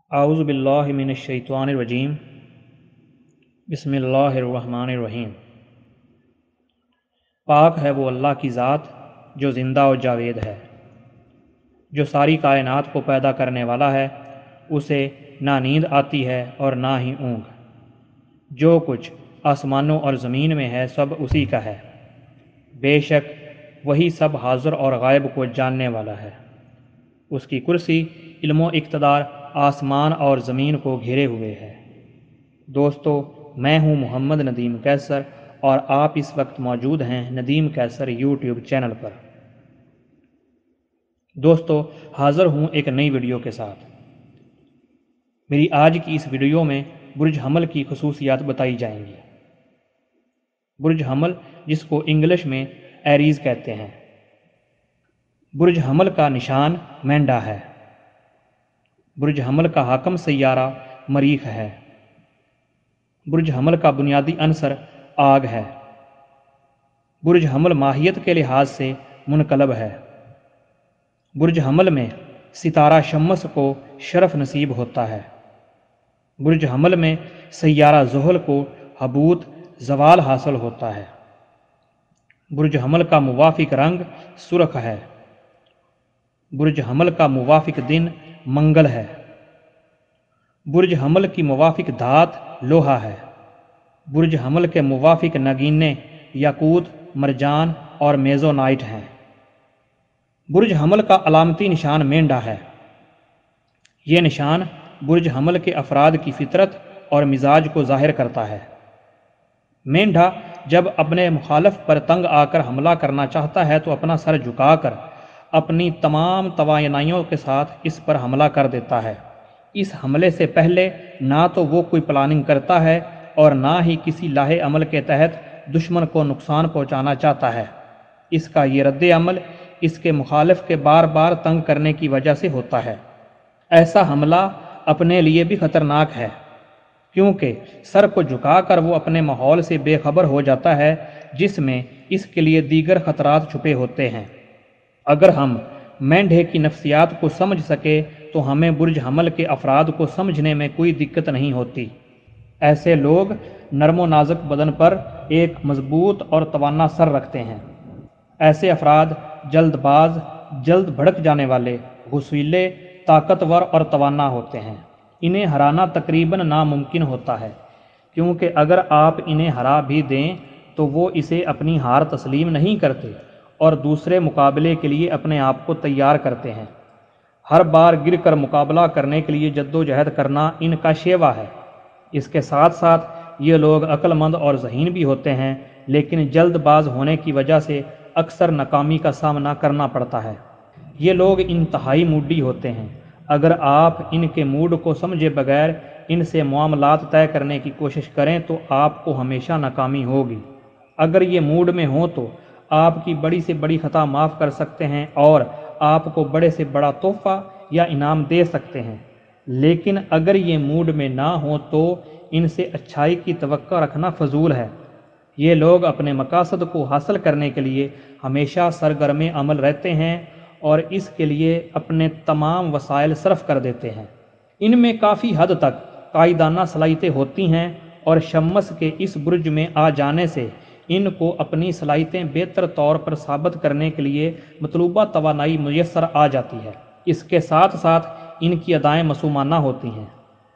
اعوذ باللہ من الشیطان الرجیم بسم اللہ الرحمن الرحیم۔ پاک ہے وہ اللہ کی ذات جو زندہ و جاوید ہے، جو ساری کائنات کو پیدا کرنے والا ہے۔ اسے نہ نیند آتی ہے اور نہ ہی اونگ۔ جو کچھ آسمانوں اور زمین میں ہے سب اسی کا ہے۔ بے شک وہی سب حاضر اور غائب کو جاننے والا ہے۔ اس کی کرسی علم و اقتدار آسمان اور زمین کو گھیرے ہوئے ہے۔ دوستو، میں ہوں محمد ندیم کیسر اور آپ اس وقت موجود ہیں ندیم کیسر یوٹیوب چینل پر۔ دوستو، حاضر ہوں ایک نئی ویڈیو کے ساتھ۔ میری آج کی اس ویڈیو میں برج حمل کی خصوصیات بتائی جائیں گی۔ برج حمل، جس کو انگلش میں ایریز کہتے ہیں۔ برج حمل کا نشان مینڈا ہے۔ برج حمل کا حاکم سیارہ مریخ ہے۔ برج حمل کا بنیادی عنصر آگ ہے۔ برج حمل ماہیت کے لحاظ سے منقلب ہے۔ برج حمل میں ستارہ شمس کو شرف نصیب ہوتا ہے۔ برج حمل میں سیارہ زحل کو حبوط زوال حاصل ہوتا ہے۔ برج حمل کا موافق رنگ سرخ ہے۔ برج حمل کا موافق دن منگل ہے۔ برج حمل کی موافق دھات لوہا ہے۔ برج حمل کے موافق نگینے یاقوت، مرجان اور میزونائٹ ہیں۔ برج حمل کا علامتی نشان مینڈا ہے۔ یہ نشان برج حمل کے افراد کی فطرت اور مزاج کو ظاہر کرتا ہے۔ مینڈا جب اپنے مخالف پر تنگ آ کر حملہ کرنا چاہتا ہے تو اپنا سر جھکا کر اپنی تمام توانائیوں کے ساتھ اس پر حملہ کر دیتا ہے۔ اس حملے سے پہلے نہ تو وہ کوئی پلاننگ کرتا ہے اور نہ ہی کسی لاہے عمل کے تحت دشمن کو نقصان پہنچانا چاہتا ہے۔ اس کا یہ رد عمل اس کے مخالف کے بار بار تنگ کرنے کی وجہ سے ہوتا ہے۔ ایسا حملہ اپنے لیے بھی خطرناک ہے، کیونکہ سر کو جھکا کر وہ اپنے ماحول سے بے خبر ہو جاتا ہے، جس میں اس کے لیے دیگر خطرات چھپے ہوتے ہیں۔ اگر ہم مینڈھے کی نفسیات کو سمجھ سکے تو ہمیں برج حمل کے افراد کو سمجھنے میں کوئی دقت نہیں ہوتی۔ ایسے لوگ نرم و نازک بدن پر ایک مضبوط اور توانا سر رکھتے ہیں۔ ایسے افراد جلد باز، جلد بھڑک جانے والے، غصیلے، طاقتور اور توانا ہوتے ہیں۔ انہیں ہرانا تقریباً ناممکن ہوتا ہے، کیونکہ اگر آپ انہیں ہرا بھی دیں تو وہ اسے اپنی ہار تسلیم نہیں کرتے اور دوسرے مقابلے کے لیے اپنے آپ کو تیار کرتے ہیں۔ ہر بار گر کر مقابلہ کرنے کے لیے جدوجہد کرنا ان کا شیوا ہے۔ اس کے ساتھ ساتھ یہ لوگ عقل مند اور ذہین بھی ہوتے ہیں، لیکن جلد باز ہونے کی وجہ سے اکثر ناکامی کا سامنا کرنا پڑتا ہے۔ یہ لوگ انتہائی موڈی ہوتے ہیں۔ اگر آپ ان کے موڈ کو سمجھے بغیر ان سے معاملات طے کرنے کی کوشش کریں تو آپ کو ہمیشہ ناکامی ہوگی۔ اگر یہ موڈ میں ہوں تو آپ کی بڑی سے بڑی خطا معاف کر سکتے ہیں اور آپ کو بڑے سے بڑا تحفہ یا انعام دے سکتے ہیں، لیکن اگر یہ موڈ میں نہ ہوں تو ان سے اچھائی کی توقع رکھنا فضول ہے۔ یہ لوگ اپنے مقاصد کو حاصل کرنے کے لیے ہمیشہ سرگرم عمل رہتے ہیں اور اس کے لیے اپنے تمام وسائل صرف کر دیتے ہیں۔ ان میں کافی حد تک قائدانہ صلاحیتیں ہوتی ہیں اور شمس کے اس برج میں آ جانے سے ان کو اپنی صلاحیتیں بہتر طور پر ثابت کرنے کے لیے مطلوبہ توانائی میسر آ جاتی ہے۔ اس کے ساتھ ساتھ ان کی ادائیں معصومانہ ہوتی ہیں۔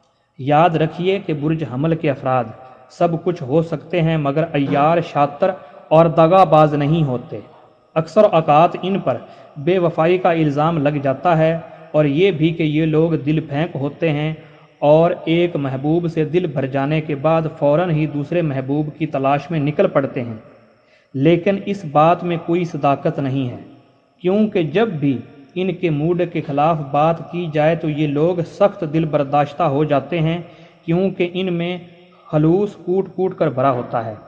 یاد رکھیے کہ برج حمل کے افراد سب کچھ ہو سکتے ہیں مگر عیار، شاطر اور دغا باز نہیں ہوتے۔ اکثر اوقات ان پر بے وفائی کا الزام لگ جاتا ہے اور یہ بھی کہ یہ لوگ دل پھینک ہوتے ہیں اور ایک محبوب سے دل بھر جانے کے بعد فوراً ہی دوسرے محبوب کی تلاش میں نکل پڑتے ہیں۔ لیکن اس بات میں کوئی صداقت نہیں ہے، کیونکہ جب بھی ان کے موڈ کے خلاف بات کی جائے تو یہ لوگ سخت دل برداشتہ ہو جاتے ہیں، کیونکہ ان میں خلوص کوٹ کوٹ کر بھرا ہوتا ہے۔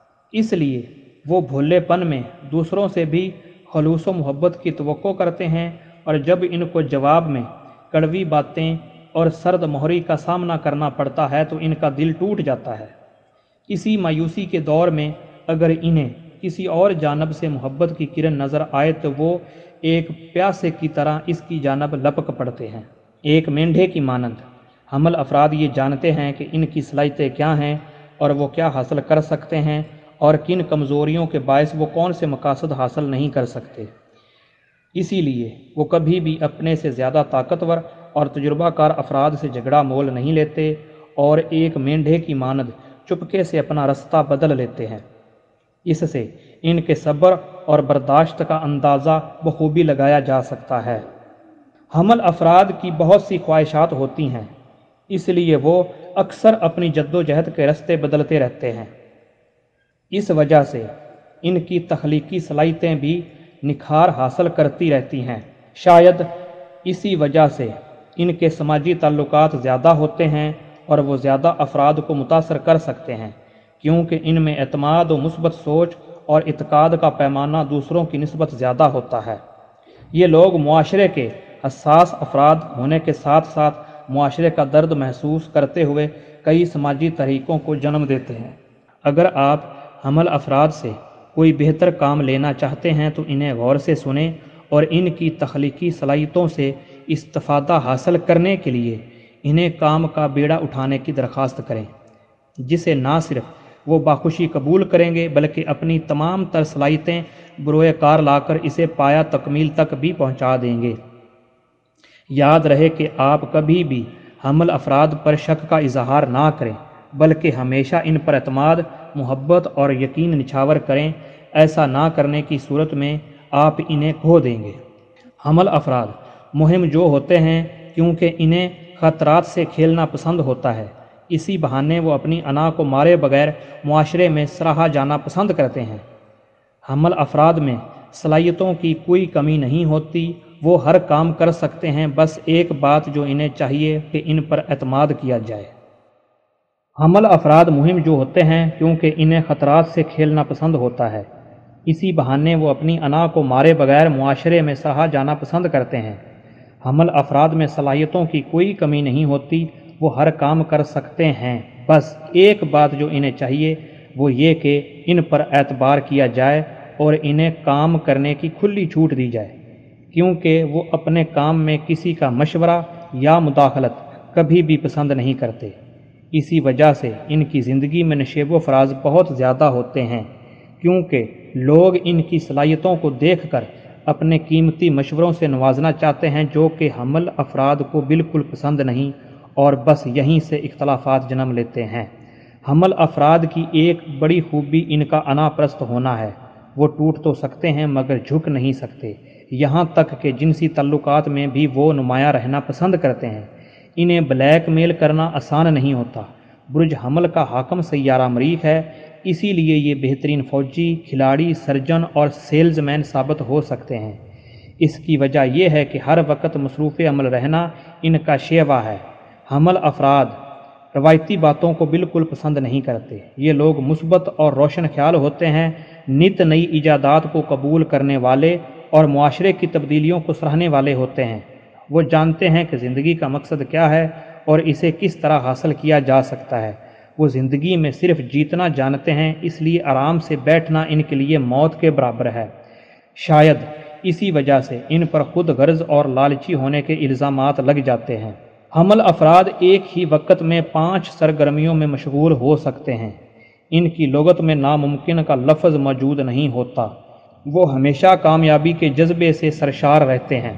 اس لیے وہ بھولے پن میں دوسروں سے بھی خلوص و محبت کی توقع کرتے ہیں، اور جب ان کو جواب میں کڑوی باتیں اور سرد مہری کا سامنا کرنا پڑتا ہے تو ان کا دل ٹوٹ جاتا ہے۔ اسی مایوسی کے دور میں اگر انہیں کسی اور جانب سے محبت کی کرن نظر آئے تو وہ ایک پیاسے کی طرح اس کی جانب لپک پڑتے ہیں، ایک مینڈھے کی مانند۔ حمل افراد یہ جانتے ہیں کہ ان کی صلاحیتیں کیا ہیں اور وہ کیا حاصل کر سکتے ہیں اور کن کمزوریوں کے باعث وہ کون سے مقاصد حاصل نہیں کر سکتے۔ اسی لیے وہ کبھی بھی اپنے سے زیادہ طاقتور اور تجربہ کار افراد سے جھگڑا مول نہیں لیتے اور ایک مینڈھے کی مانند چپکے سے اپنا رستہ بدل لیتے ہیں۔ اس سے ان کے صبر اور برداشت کا اندازہ بخوبی لگایا جا سکتا ہے۔ حمل افراد کی بہت سی خواہشات ہوتی ہیں، اس لیے وہ اکثر اپنی جدوجہد کے رستے بدلتے رہتے ہیں۔ اس وجہ سے ان کی تخلیقی صلاحیتیں بھی نکھار حاصل کرتی رہتی ہیں۔ شاید اسی وجہ سے ان کے سماجی تعلقات زیادہ ہوتے ہیں اور وہ زیادہ افراد کو متاثر کر سکتے ہیں، کیونکہ ان میں اعتماد و مثبت سوچ اور اعتقاد کا پیمانہ دوسروں کی نسبت زیادہ ہوتا ہے۔ یہ لوگ معاشرے کے حساس افراد ہونے کے ساتھ ساتھ معاشرے کا درد محسوس کرتے ہوئے کئی سماجی تحریکوں کو جنم دیتے ہیں۔ اگر آپ حمل افراد سے کوئی بہتر کام لینا چاہتے ہیں تو انہیں غور سے سنیں اور ان کی تخلیقی صلاحیتوں سے استفادہ حاصل کرنے کے لیے انہیں کام کا بیڑا اٹھانے کی درخواست کریں، جسے نہ صرف وہ باخوشی قبول کریں گے بلکہ اپنی تمام تر صلاحیتیں بروئے کار لا کر اسے پایہ تکمیل تک بھی پہنچا دیں گے۔ یاد رہے کہ آپ کبھی بھی حمل افراد پر شک کا اظہار نہ کریں بلکہ ہمیشہ ان پر اعتماد، محبت اور یقین نچھاور کریں۔ ایسا نہ کرنے کی صورت میں آپ انہیں کھو دیں گے۔ حمل افراد مہم جو ہوتے ہیں کیونکہ انہیں خطرات سے کھیلنا پسند ہوتا ہے، اسی بہانے وہ اپنی انا کو مارے بغیر معاشرے میں سراہا جانا پسند کرتے ہیں۔ حمل افراد میں صلاحیتوں کی کوئی کمی نہیں ہوتی، وہ ہر کام کر سکتے ہیں، بس ایک بات جو انہیں چاہیے کہ ان پر اعتماد کیا جائے۔ حمل افراد مہم جو ہوتے ہیں کیونکہ انہیں خطرات سے کھیلنا پسند ہوتا ہے، اسی بہانے وہ اپنی انا کو مارے بغیر معاشرے میں سراہا جانا پسند کرتے ہیں۔ حمل افراد میں صلاحیتوں کی کوئی کمی نہیں ہوتی، وہ ہر کام کر سکتے ہیں، بس ایک بات جو انہیں چاہیے وہ یہ کہ ان پر اعتبار کیا جائے اور انہیں کام کرنے کی کھلی چھوٹ دی جائے، کیونکہ وہ اپنے کام میں کسی کا مشورہ یا مداخلت کبھی بھی پسند نہیں کرتے۔ اسی وجہ سے ان کی زندگی میں نشیب و فراز بہت زیادہ ہوتے ہیں، کیونکہ لوگ ان کی صلاحیتوں کو دیکھ کر اپنے قیمتی مشوروں سے نوازنا چاہتے ہیں، جو کہ حمل افراد کو بالکل پسند نہیں، اور بس یہیں سے اختلافات جنم لیتے ہیں۔ حمل افراد کی ایک بڑی خوبی ان کا انا پرست ہونا ہے۔ وہ ٹوٹ تو سکتے ہیں مگر جھک نہیں سکتے، یہاں تک کہ جنسی تعلقات میں بھی وہ نمایاں رہنا پسند کرتے ہیں۔ انہیں بلیک میل کرنا آسان نہیں ہوتا۔ برج حمل کا حاکم سیارہ مریخ ہے، اسی لیے یہ بہترین فوجی، کھلاڑی، سرجن اور سیلز مین ثابت ہو سکتے ہیں۔ اس کی وجہ یہ ہے کہ ہر وقت مصروف عمل رہنا ان کا شیوا ہے۔ حمل افراد روایتی باتوں کو بالکل پسند نہیں کرتے۔ یہ لوگ مثبت اور روشن خیال ہوتے ہیں، نت نئی ایجادات کو قبول کرنے والے اور معاشرے کی تبدیلیوں کو سراہنے والے ہوتے ہیں۔ وہ جانتے ہیں کہ زندگی کا مقصد کیا ہے اور اسے کس طرح حاصل کیا جا سکتا ہے۔ وہ زندگی میں صرف جیتنا جانتے ہیں، اس لیے آرام سے بیٹھنا ان کے لیے موت کے برابر ہے۔ شاید اسی وجہ سے ان پر خود غرض اور لالچی ہونے کے الزامات لگ جاتے ہیں۔ حمل افراد ایک ہی وقت میں 5 سرگرمیوں میں مشغول ہو سکتے ہیں۔ ان کی لغت میں ناممکن کا لفظ موجود نہیں ہوتا۔ وہ ہمیشہ کامیابی کے جذبے سے سرشار رہتے ہیں۔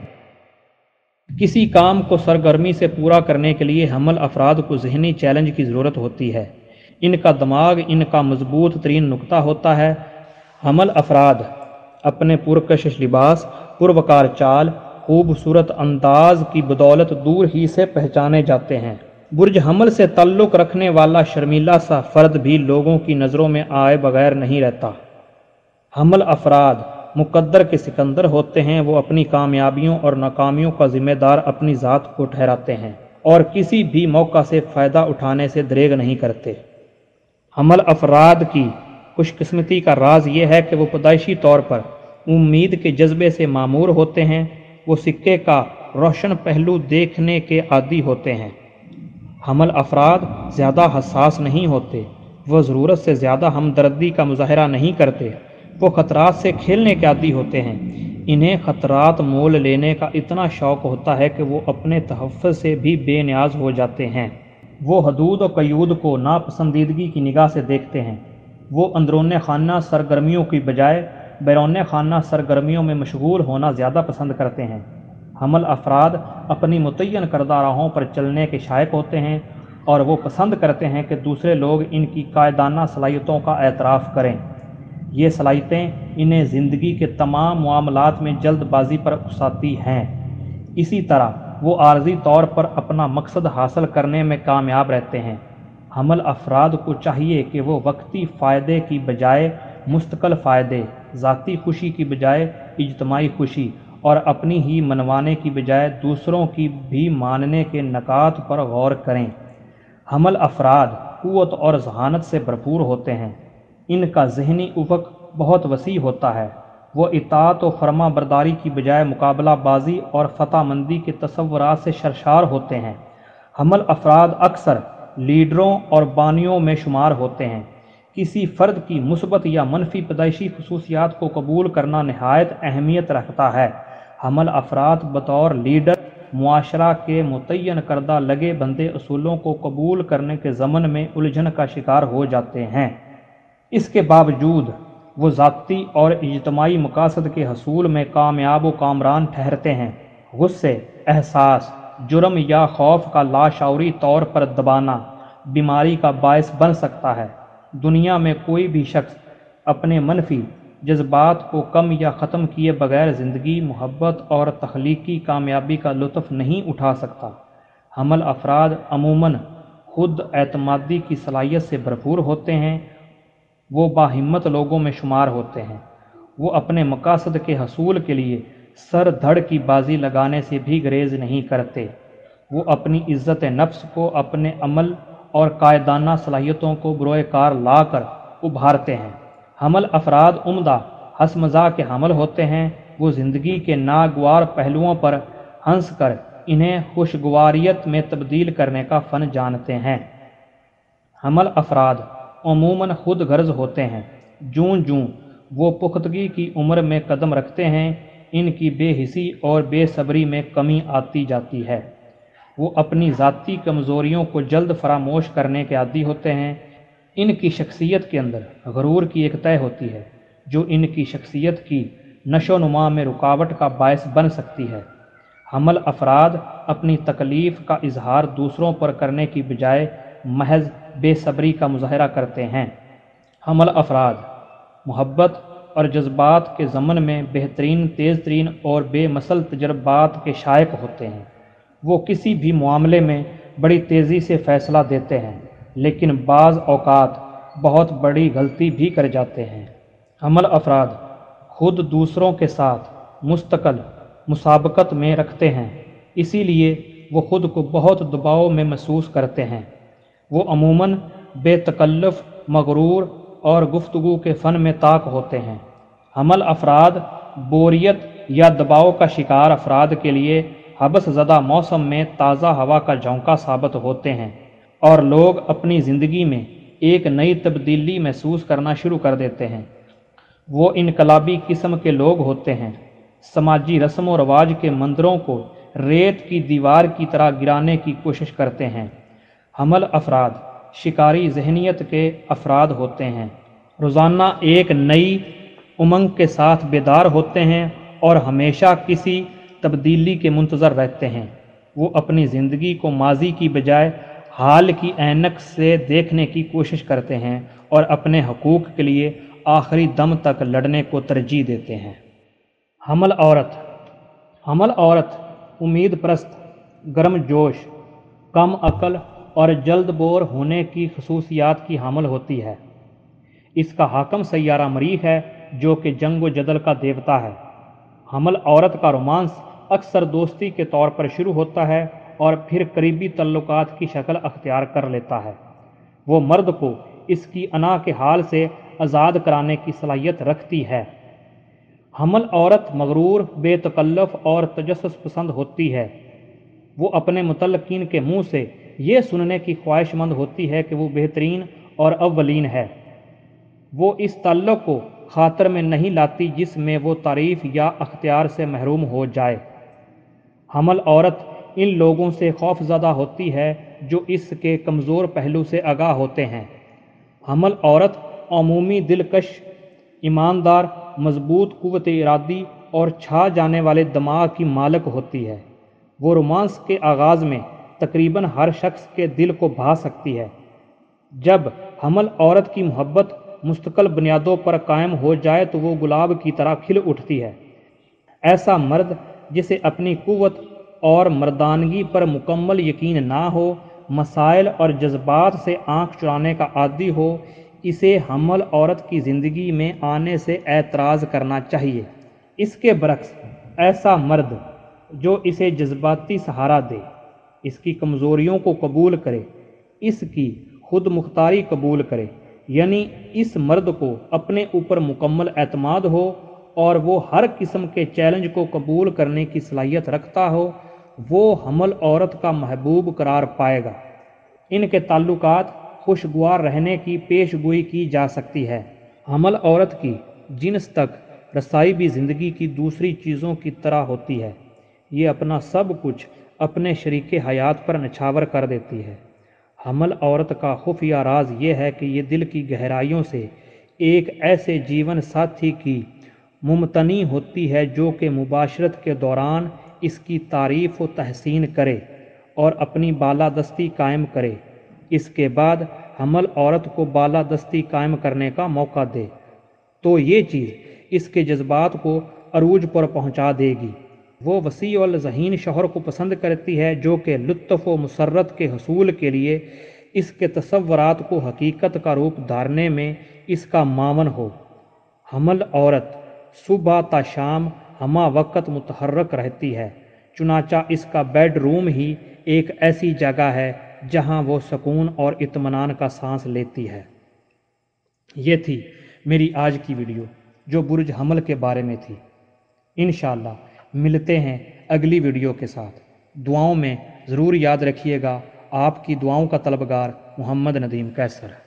کسی کام کو سرگرمی سے پورا کرنے کے لیے حمل افراد کو ذہنی چیلنج کی ضرورت ہوتی ہے۔ ان کا دماغ ان کا مضبوط ترین نقطہ ہوتا ہے۔ حمل افراد اپنے پرکشش لباس، پروکار چال، خوبصورت انداز کی بدولت دور ہی سے پہچانے جاتے ہیں۔ برج حمل سے تعلق رکھنے والا شرمیلا سا فرد بھی لوگوں کی نظروں میں آئے بغیر نہیں رہتا۔ حمل افراد مقدر کے سکندر ہوتے ہیں، وہ اپنی کامیابیوں اور ناکامیوں کا ذمہ دار اپنی ذات کو ٹھہراتے ہیں اور کسی بھی موقع سے فائدہ اٹھانے سے دریغ نہیں کرتے۔ حمل افراد کی خوش قسمتی کا راز یہ ہے کہ وہ پیدائشی طور پر امید کے جذبے سے معمور ہوتے ہیں۔ وہ سکے کا روشن پہلو دیکھنے کے عادی ہوتے ہیں۔ حمل افراد زیادہ حساس نہیں ہوتے، وہ ضرورت سے زیادہ ہمدردی کا مظاہرہ نہیں کرتے، وہ خطرات سے کھیلنے کے عادی ہوتے ہیں، انہیں خطرات مول لینے کا اتنا شوق ہوتا ہے کہ وہ اپنے تحفظ سے بھی بے نیاز ہو جاتے ہیں۔ وہ حدود و قیود کو ناپسندیدگی کی نگاہ سے دیکھتے ہیں۔ وہ اندرون خانہ سرگرمیوں کی بجائے بیرون خانہ سرگرمیوں میں مشغول ہونا زیادہ پسند کرتے ہیں۔ حمل افراد اپنی متعین کردہ راہوں پر چلنے کے شائق ہوتے ہیں اور وہ پسند کرتے ہیں کہ دوسرے لوگ ان کی قائدانہ صلاحیتوں کا اعتراف کریں۔ یہ صلاحیتیں انہیں زندگی کے تمام معاملات میں جلد بازی پر اکساتی ہیں۔ اسی طرح وہ عارضی طور پر اپنا مقصد حاصل کرنے میں کامیاب رہتے ہیں۔ حمل افراد کو چاہیے کہ وہ وقتی فائدے کی بجائے مستقل فائدے، ذاتی خوشی کی بجائے اجتماعی خوشی اور اپنی ہی منوانے کی بجائے دوسروں کی بھی ماننے کے نکات پر غور کریں۔ حمل افراد قوت اور ذہانت سے بھرپور ہوتے ہیں۔ ان کا ذہنی افق بہت وسیع ہوتا ہے۔ وہ اطاعت و فرما برداری کی بجائے مقابلہ بازی اور فتح مندی کے تصورات سے سرشار ہوتے ہیں۔ حمل افراد اکثر لیڈروں اور بانیوں میں شمار ہوتے ہیں۔ کسی فرد کی مثبت یا منفی پیدائشی خصوصیات کو قبول کرنا نہایت اہمیت رکھتا ہے۔ حمل افراد بطور لیڈر معاشرہ کے متعین کردہ لگے بندے اصولوں کو قبول کرنے کے ضمن میں الجھن کا شکار ہو جاتے ہیں۔ اس کے باوجود وہ ذاتی اور اجتماعی مقاصد کے حصول میں کامیاب و کامران ٹھہرتے ہیں۔ غصے، احساس، جرم یا خوف کا لاشعوری طور پر دبانا بیماری کا باعث بن سکتا ہے۔ دنیا میں کوئی بھی شخص اپنے منفی جذبات کو کم یا ختم کیے بغیر زندگی، محبت اور تخلیقی کامیابی کا لطف نہیں اٹھا سکتا۔ حمل افراد عموماً خود اعتمادی کی صلاحیت سے بھرپور ہوتے ہیں۔ وہ باہمت لوگوں میں شمار ہوتے ہیں۔ وہ اپنے مقاصد کے حصول کے لیے سر دھڑ کی بازی لگانے سے بھی گریز نہیں کرتے۔ وہ اپنی عزت نفس کو اپنے عمل اور قائدانہ صلاحیتوں کو بروئے کار لا کر ابھارتے ہیں۔ حمل افراد عمدہ ہنس مزاح کے حامل ہوتے ہیں۔ وہ زندگی کے ناگوار پہلوؤں پر ہنس کر انہیں خوشگواریت میں تبدیل کرنے کا فن جانتے ہیں۔ حمل افراد عموماً خود غرض ہوتے ہیں۔ جوں جوں وہ پختگی کی عمر میں قدم رکھتے ہیں، ان کی بے حسی اور بے صبری میں کمی آتی جاتی ہے۔ وہ اپنی ذاتی کمزوریوں کو جلد فراموش کرنے کے عادی ہوتے ہیں۔ ان کی شخصیت کے اندر غرور کی ایک طے ہوتی ہے جو ان کی شخصیت کی نشو و نما میں رکاوٹ کا باعث بن سکتی ہے۔ حمل افراد اپنی تکلیف کا اظہار دوسروں پر کرنے کی بجائے محض بے صبری کا مظاہرہ کرتے ہیں۔ حمل افراد محبت اور جذبات کے ضمن میں بہترین، تیز ترین اور بے مثل تجربات کے شائق ہوتے ہیں۔ وہ کسی بھی معاملے میں بڑی تیزی سے فیصلہ دیتے ہیں، لیکن بعض اوقات بہت بڑی غلطی بھی کر جاتے ہیں۔ حمل افراد خود دوسروں کے ساتھ مستقل مسابقت میں رکھتے ہیں، اسی لیے وہ خود کو بہت دباؤ میں محسوس کرتے ہیں۔ وہ عموماً بے تکلف، مغرور اور گفتگو کے فن میں طاق ہوتے ہیں۔ حمل افراد بوریت یا دباؤ کا شکار افراد کے لیے حبس زدہ موسم میں تازہ ہوا کا جھونکا ثابت ہوتے ہیں، اور لوگ اپنی زندگی میں ایک نئی تبدیلی محسوس کرنا شروع کر دیتے ہیں۔ وہ انقلابی قسم کے لوگ ہوتے ہیں، سماجی رسم و رواج کے مندروں کو ریت کی دیوار کی طرح گرانے کی کوشش کرتے ہیں۔ حمل افراد شکاری ذہنیت کے افراد ہوتے ہیں، روزانہ ایک نئی امنگ کے ساتھ بیدار ہوتے ہیں اور ہمیشہ کسی تبدیلی کے منتظر رہتے ہیں۔ وہ اپنی زندگی کو ماضی کی بجائے حال کی عینک سے دیکھنے کی کوشش کرتے ہیں اور اپنے حقوق کے لیے آخری دم تک لڑنے کو ترجیح دیتے ہیں۔ حمل عورت امید پرست، گرم جوش، کم عقل اور جلد بور ہونے کی خصوصیات کی حامل ہوتی ہے۔ اس کا حاکم سیارہ مریخ ہے جو کہ جنگ و جدل کا دیوتا ہے۔ حمل عورت کا رومانس اکثر دوستی کے طور پر شروع ہوتا ہے اور پھر قریبی تعلقات کی شکل اختیار کر لیتا ہے۔ وہ مرد کو اس کی انا کے حال سے آزاد کرانے کی صلاحیت رکھتی ہے۔ حمل عورت مغرور، بے تکلف اور تجسس پسند ہوتی ہے۔ وہ اپنے متعلقین کے منہ سے یہ سننے کی خواہش مند ہوتی ہے کہ وہ بہترین اور اولین ہے۔ وہ اس تعلق کو خاطر میں نہیں لاتی جس میں وہ تعریف یا اختیار سے محروم ہو جائے۔ حمل عورت ان لوگوں سے خوف زدہ ہوتی ہے جو اس کے کمزور پہلو سے آگاہ ہوتے ہیں۔ حمل عورت عمومی دلکش، ایماندار، مضبوط قوت ارادی اور چھا جانے والے دماغ کی مالک ہوتی ہے۔ وہ رومانس کے آغاز میں تقریباً ہر شخص کے دل کو بھا سکتی ہے۔ جب حمل عورت کی محبت مستقل بنیادوں پر قائم ہو جائے تو وہ گلاب کی طرح کھل اٹھتی ہے۔ ایسا مرد جسے اپنی قوت اور مردانگی پر مکمل یقین نہ ہو، مسائل اور جذبات سے آنکھ چرانے کا عادی ہو، اسے حمل عورت کی زندگی میں آنے سے اعتراض کرنا چاہیے۔ اس کے برعکس ایسا مرد جو اسے جذباتی سہارا دے، اس کی کمزوریوں کو قبول کرے، اس کی خود مختاری قبول کرے، یعنی اس مرد کو اپنے اوپر مکمل اعتماد ہو اور وہ ہر قسم کے چیلنج کو قبول کرنے کی صلاحیت رکھتا ہو، وہ حمل عورت کا محبوب قرار پائے گا۔ ان کے تعلقات خوشگوار رہنے کی پیش گوئی کی جا سکتی ہے۔ حمل عورت کی جنس تک رسائی بھی زندگی کی دوسری چیزوں کی طرح ہوتی ہے۔ یہ اپنا سب کچھ اپنے شریک حیات پر نچھاور کر دیتی ہے۔ حمل عورت کا خفیہ راز یہ ہے کہ یہ دل کی گہرائیوں سے ایک ایسے جیون ساتھی کی ممتنی ہوتی ہے جو کہ مباشرت کے دوران اس کی تعریف و تحسین کرے اور اپنی بالادستی قائم کرے۔ اس کے بعد حمل عورت کو بالادستی قائم کرنے کا موقع دے تو یہ چیز اس کے جذبات کو عروج پر پہنچا دے گی۔ وہ وسیع الذہین شوہر کو پسند کرتی ہے جو کہ لطف و مسرت کے حصول کے لیے اس کے تصورات کو حقیقت کا روپ دھارنے میں اس کا معاون ہو۔ حمل عورت صبح تا شام ہمہ وقت متحرک رہتی ہے، چنانچہ اس کا بیڈ روم ہی ایک ایسی جگہ ہے جہاں وہ سکون اور اطمینان کا سانس لیتی ہے۔ یہ تھی میری آج کی ویڈیو جو برج حمل کے بارے میں تھی۔ انشاءاللہ ملتے ہیں اگلی ویڈیو کے ساتھ۔ دعاؤں میں ضرور یاد رکھیے گا۔ آپ کی دعاؤں کا طلبگار محمد ندیم قیصر۔